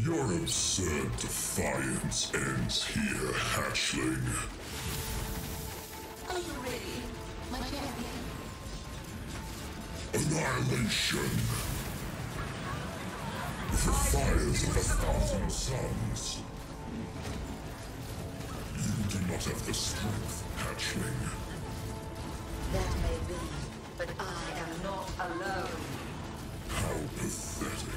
Your absurd defiance ends here, hatchling. Are you ready, my champion? Annihilation. The fires of 1,000 suns. You do not have the strength, hatchling. That may be, but I am not alone. How pathetic.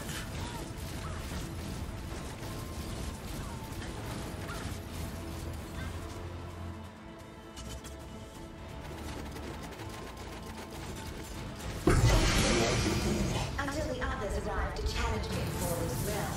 Until the others arrive to challenge me for this realm.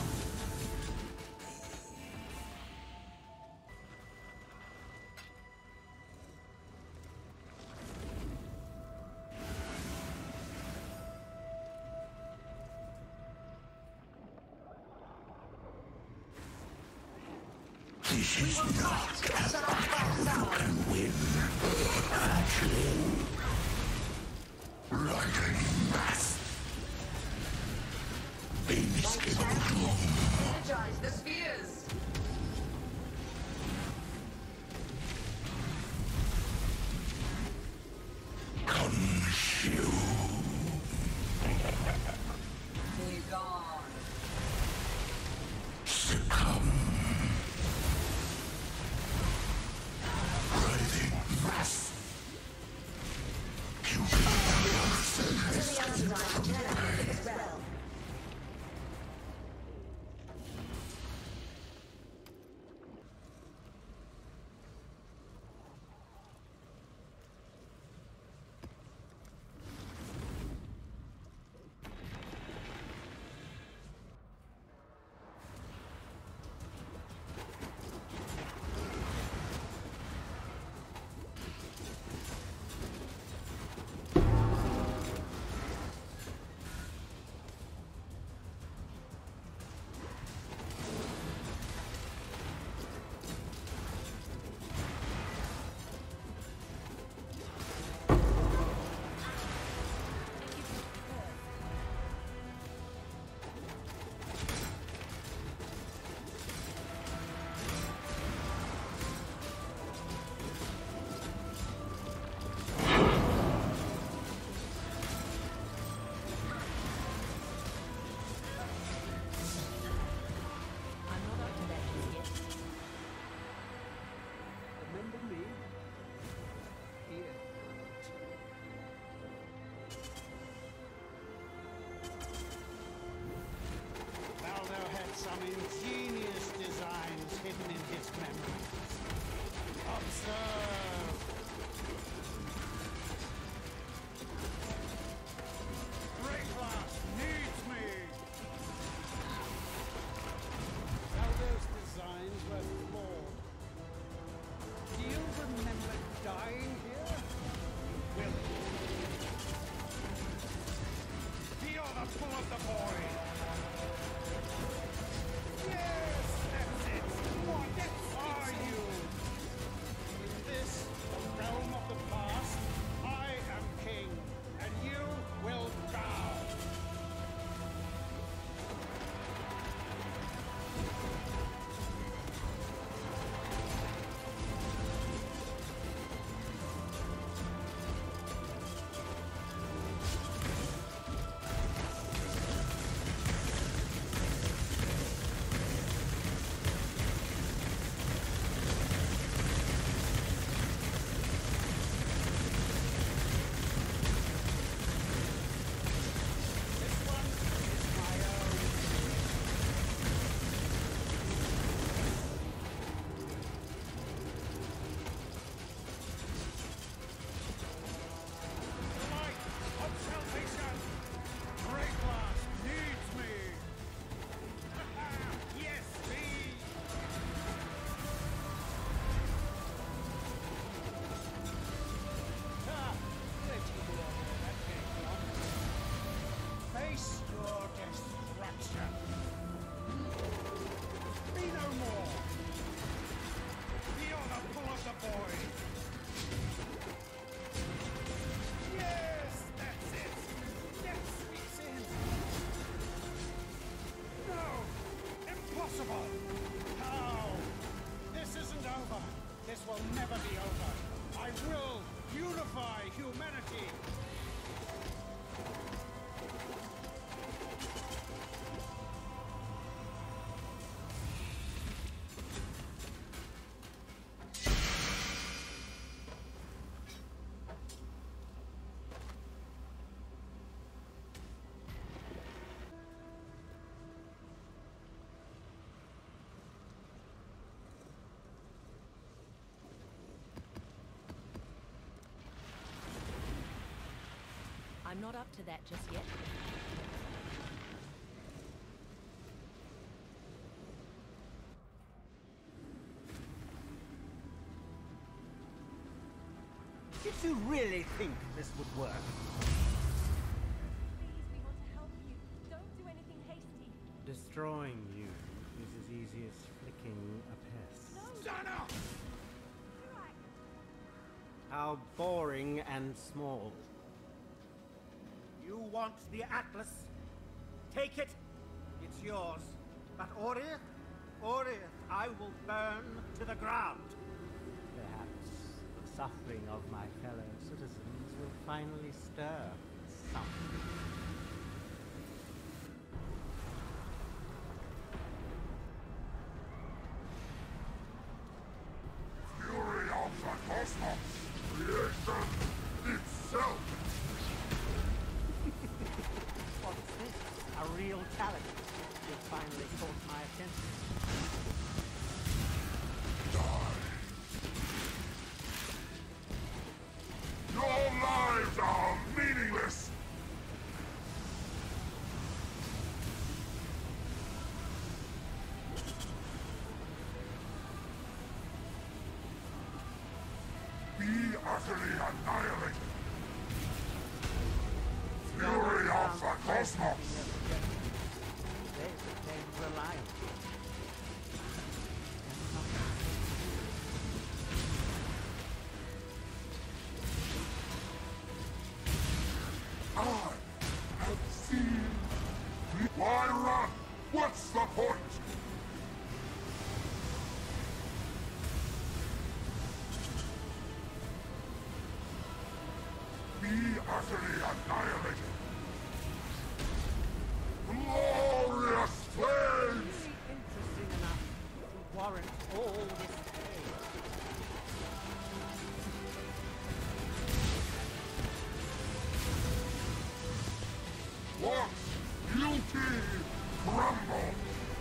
This is not a battle you can win, hatchling. Lightning mass. Inescapable doom. Energize the spheres! Consume. Be gone. Succumb. Writhing mass. You Until the others arrive to challenge me for this realm. Purify humanity! I'm not up to that just yet. Did you really think this would work? Please, we want to help you. Don't do anything hasty. Destroying you is as easy as flicking a pest. Sana! How boring and small. You want the Atlas? Take it. It's yours. But Oriath, I will burn to the ground. Perhaps the suffering of my fellow citizens will finally stir something. Fury of the cosmos! Creation itself! What's this? A real challenge. You finally caught my attention. Your lives are meaningless! Be utterly annihilated! Fury of the cosmos! They rely on you. I have seen. Why run? What's the point? Be utterly annihilated. Glorious flames! Really interesting enough to warrant all this pain. What? Guilty! Crumble!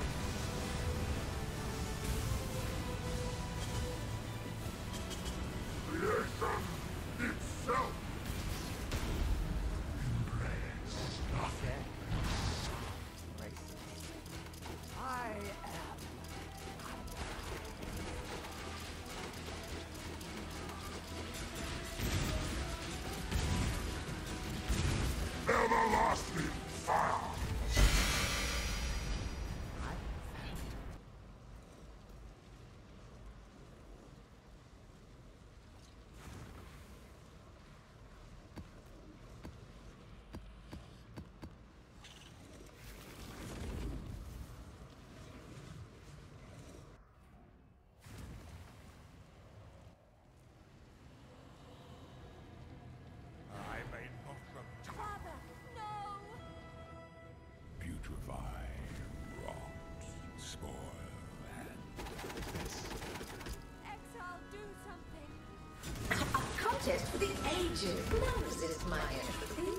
Creation itself! Embrace nothing. I am. Everlasting fire! I may not look Father, no! putrefy, rot, spoil, and Exile, do something! A contest for the ages. None resist my empathy.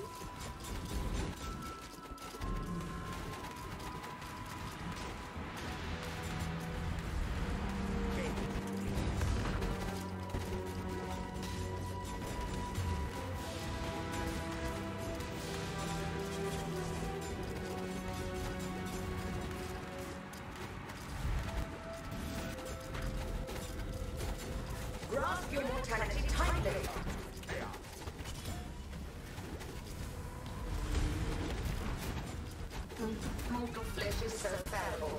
Grasp your mortality tightly. Mortal flesh is so fallible.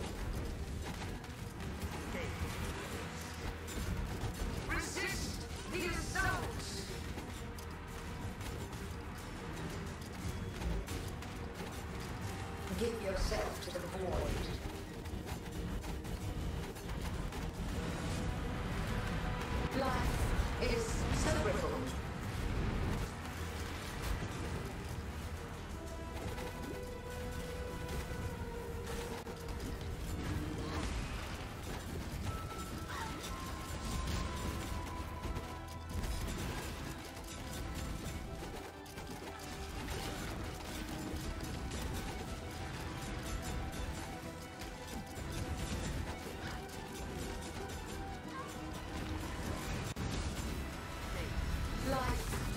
Resist the assault! Give yourself to the void. Life is so brittle.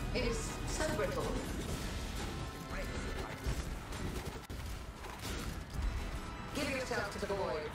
It is so brittle. Give yourself to the void.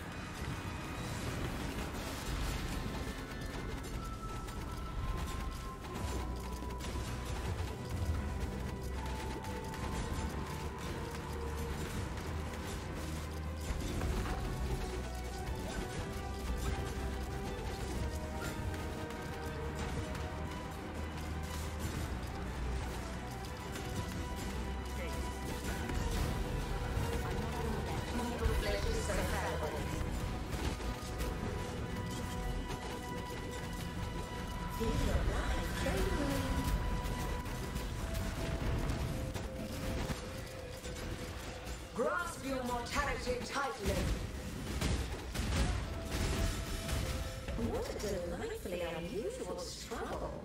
Grasp your mortality tightly. What a delightfully unusual struggle.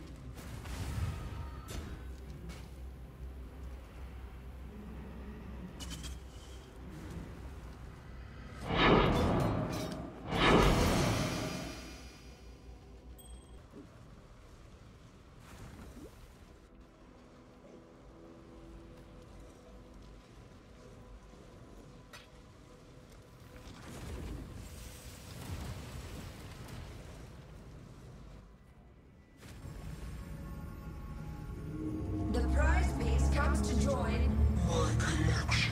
The prize piece comes to join My collection.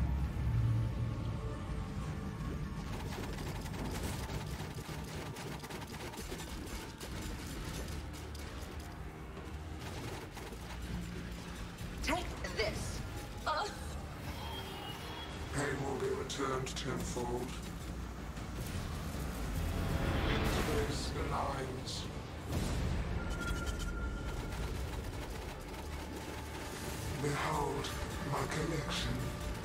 Take this. Pain will be returned tenfold. Space aligns. Behold my collection.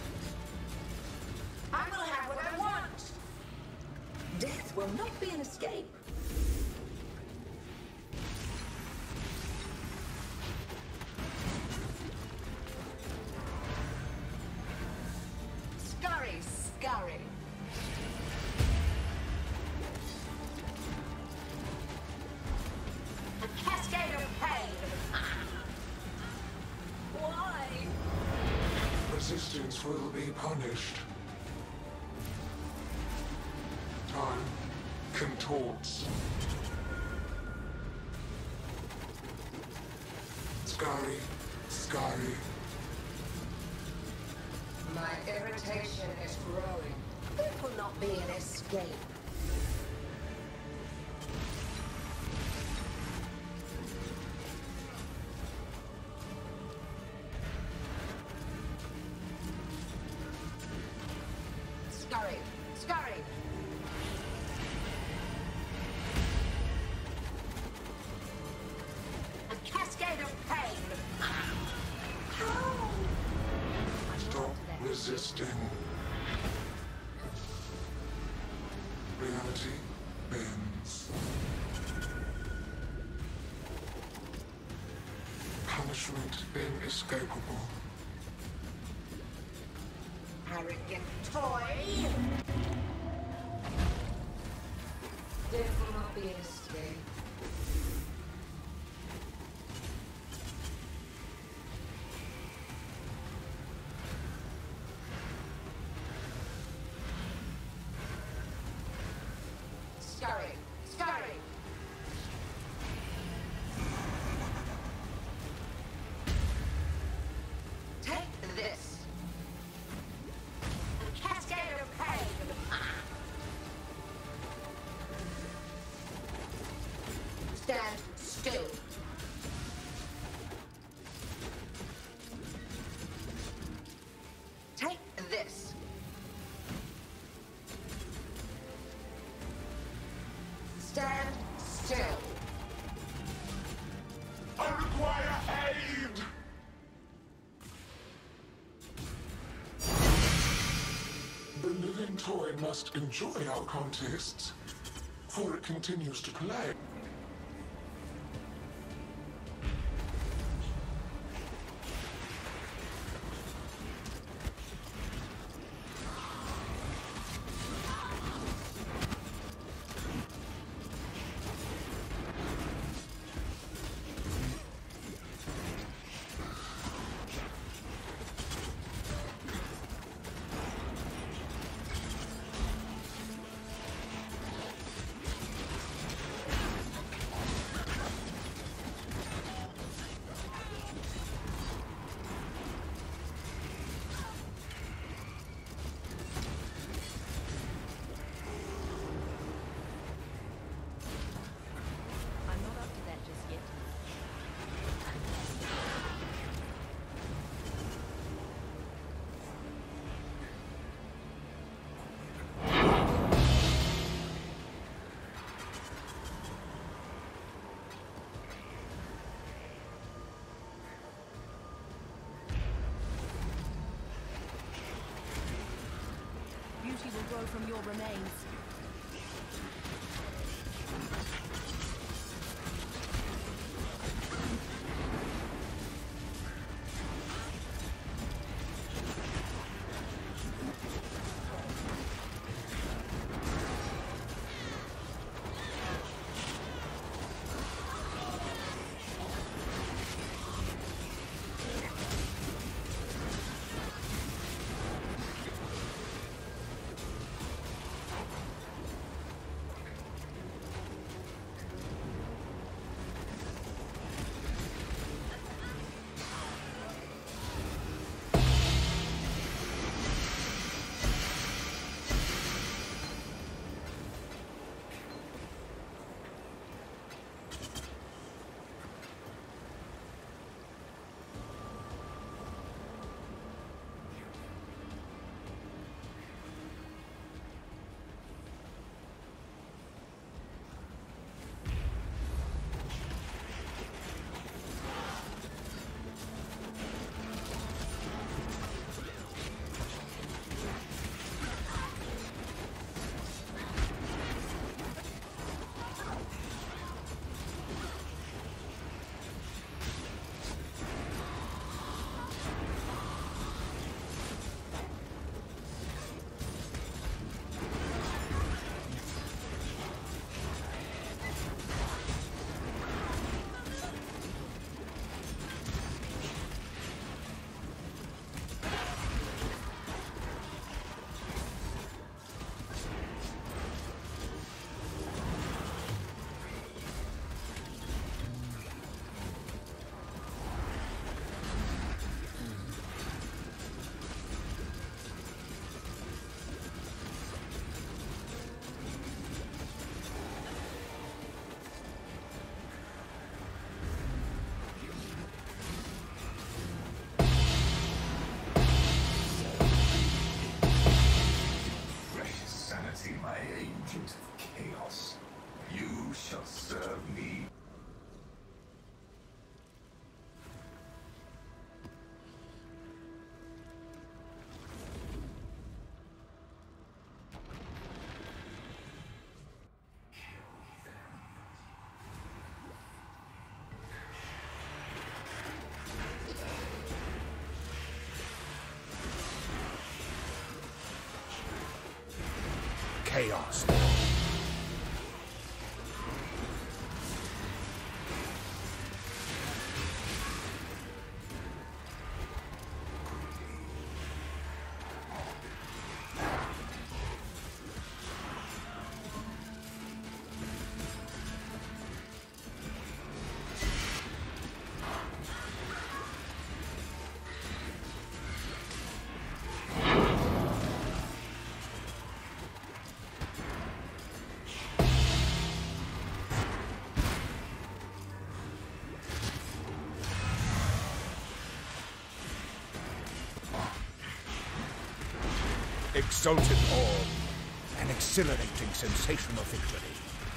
I will have what I want. Death will not be an escape. Scurry, scurry. A cascade of pain. Why? Resistance will be punished. Time contorts. Scurry, scurry. My irritation is growing. It will not be an escape. Scurry, scurry. A cascade of pain. How? Stop resisting. Reality bends. Punishment inescapable. Arrogant toy. Death will not be an escape. Scurry, scurry. Take this. A cascade of pain. Stand still. Take this. Stand still. I require aid! The living toy must enjoy our contests, for it continues to play. grow from your remains. Chaos. Exalted orb. An exhilarating sensation of victory.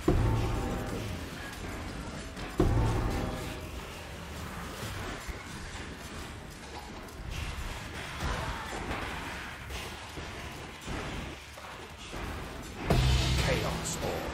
Chaos orb.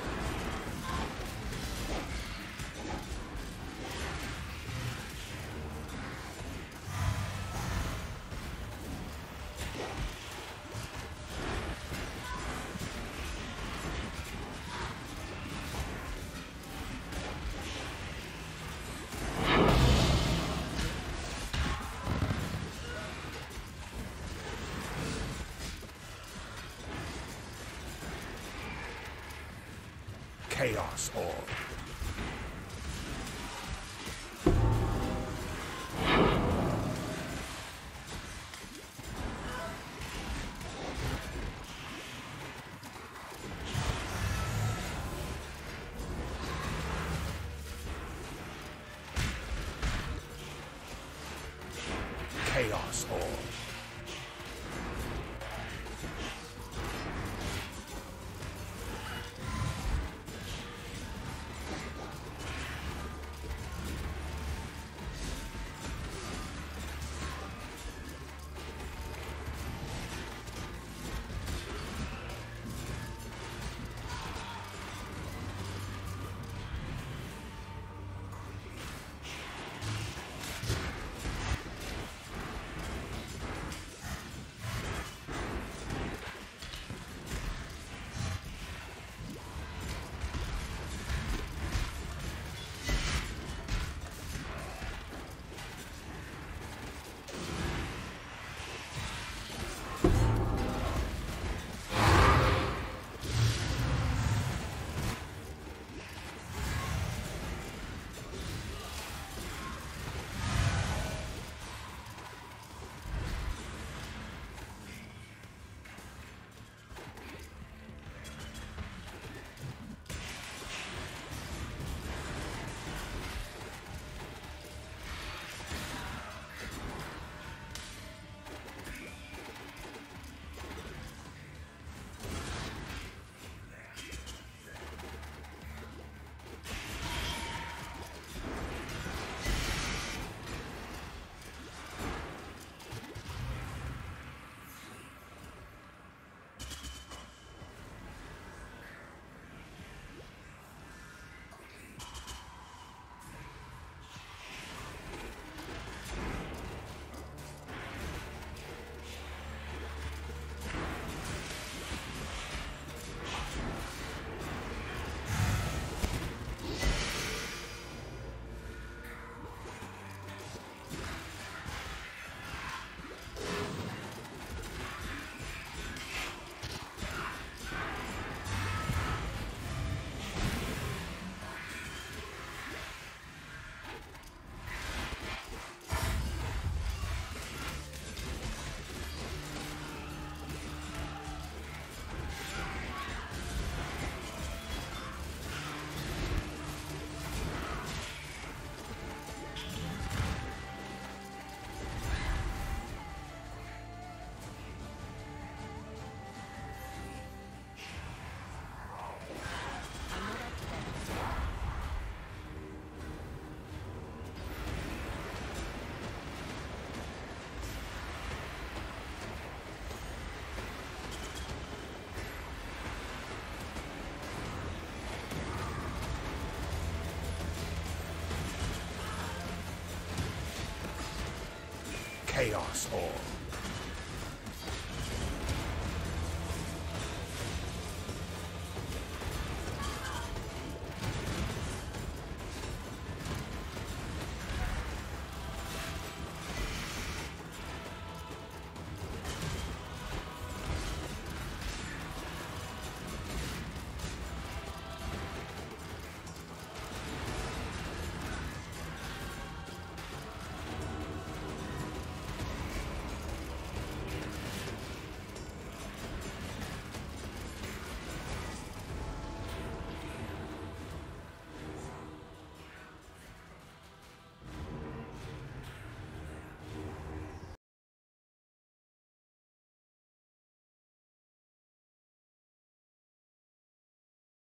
Chaos orb. Chaos orb. Chaos Orb.